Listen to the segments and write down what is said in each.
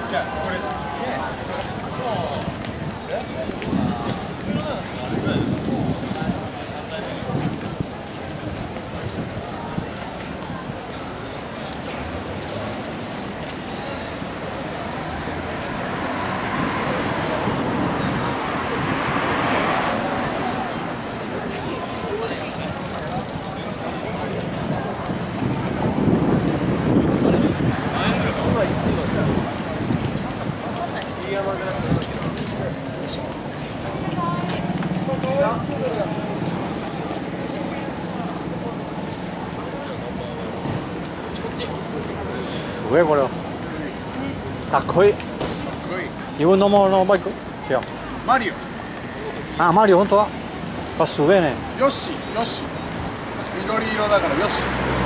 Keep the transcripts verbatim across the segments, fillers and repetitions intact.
왜 그래? 다 거의 이거 너무 너무 바이크?違うマリオあ、マリオ本当はあ、すごいねヨッシーヨッシー緑色だからヨッシー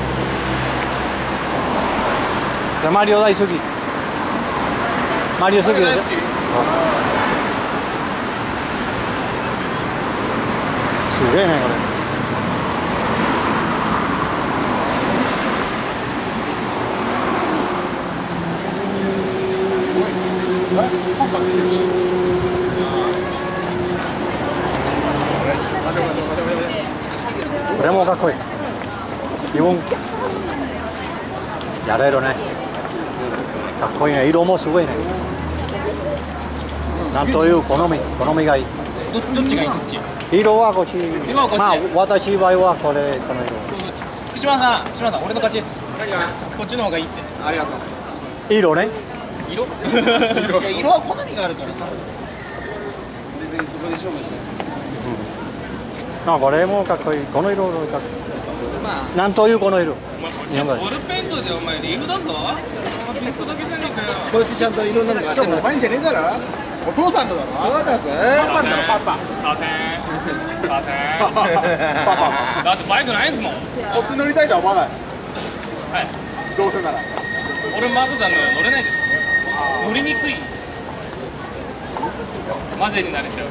じゃマリオ大好きマリオ好きでしょ大好きすげえねこれこれもかっこいい日本やれるねかっこいいね色もすごいねなんという好み好みがいいど, どっちがいいどっち色はこっち色はこっちまあ私の場合はこれこの色福島さん福島さん俺の勝ちですこっちの方がいいってありがとう色ね色色色は好みがあるからさ別にそこで勝負しないあこれもかっこいいこの色かっこいい、まあ、なんというこの色ボールペンとでお前リールだぞピストだけじゃねえかよこいつちゃんといろんなのがあってしかもお前んじゃねえだろお父さんのだろそうだぜパパだろパパさせんさせんだってバイクないんすもんこっち乗りたいとは思わないはいどうせなら俺マークさんの乗れないです乗りにくいマジに慣れちゃう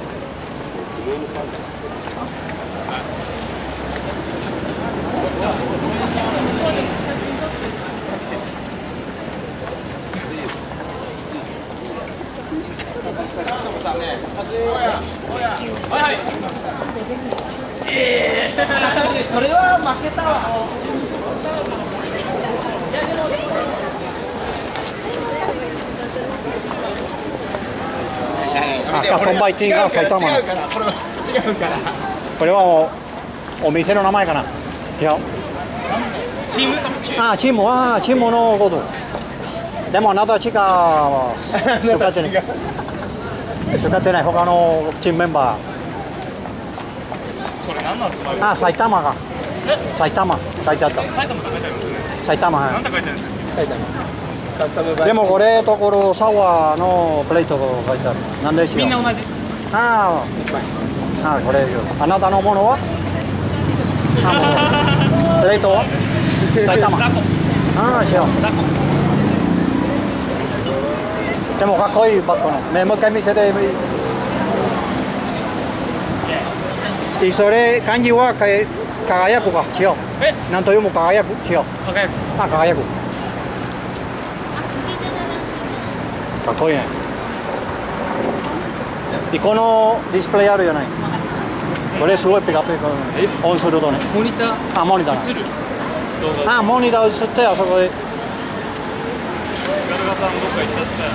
はいはいええー、 それは負けたわあ、カトンバイティが埼玉の違うからこれは違うからこれはもうお店の名前かな。いや。 チームあ、チームはチームのこと。でもあなたちが使ってない。使ってない他のチームメンバー。 これ何なの？ あ、埼玉が。埼玉。埼玉。 埼玉って書いてあるんですね。 埼玉。 なんて書いてあるんですか？ 埼玉。カスタムバイでもこれところサワーのプレートが書いてある。なんでしょう。 みんな同じ。 ああ、あこれあなたのものは？あプレートは？埼玉。 ザコ。 ああ、違う。 ザコ。 でもかっこいいバッグの。ね、もう一回見せてみ。いそれ漢字はか輝くか違う。 え？ なんというも輝く違う。 輝く。 あ、輝く。かっこいいね。このディスプレイあるじゃない。これすごいピカピカオンするとね。 モニター。 あ、モニター。 映る。動画。 あ、モニター映ってあそこで。 ガルガさんどっか行っちゃったよ。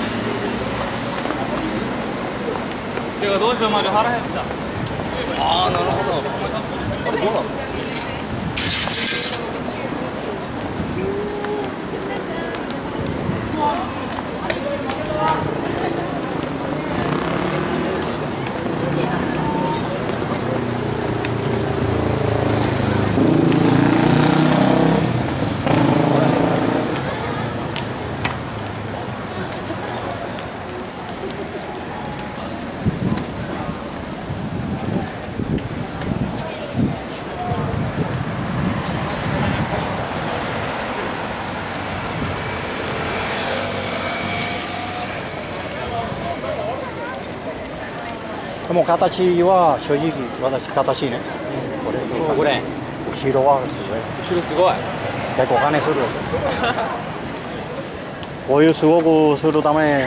てかどうしようマジ腹減った。 ああなるほどあれどうなのもう形は正直私形ね。これそうこれ。 後ろはすごい。 後ろすごい。 結構金する。 こういうすごくするため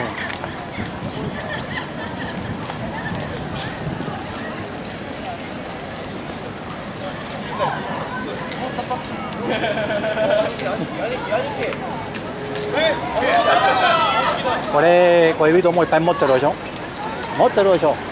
これ恋人もいっぱい持ってるでしょ持ってるでしょ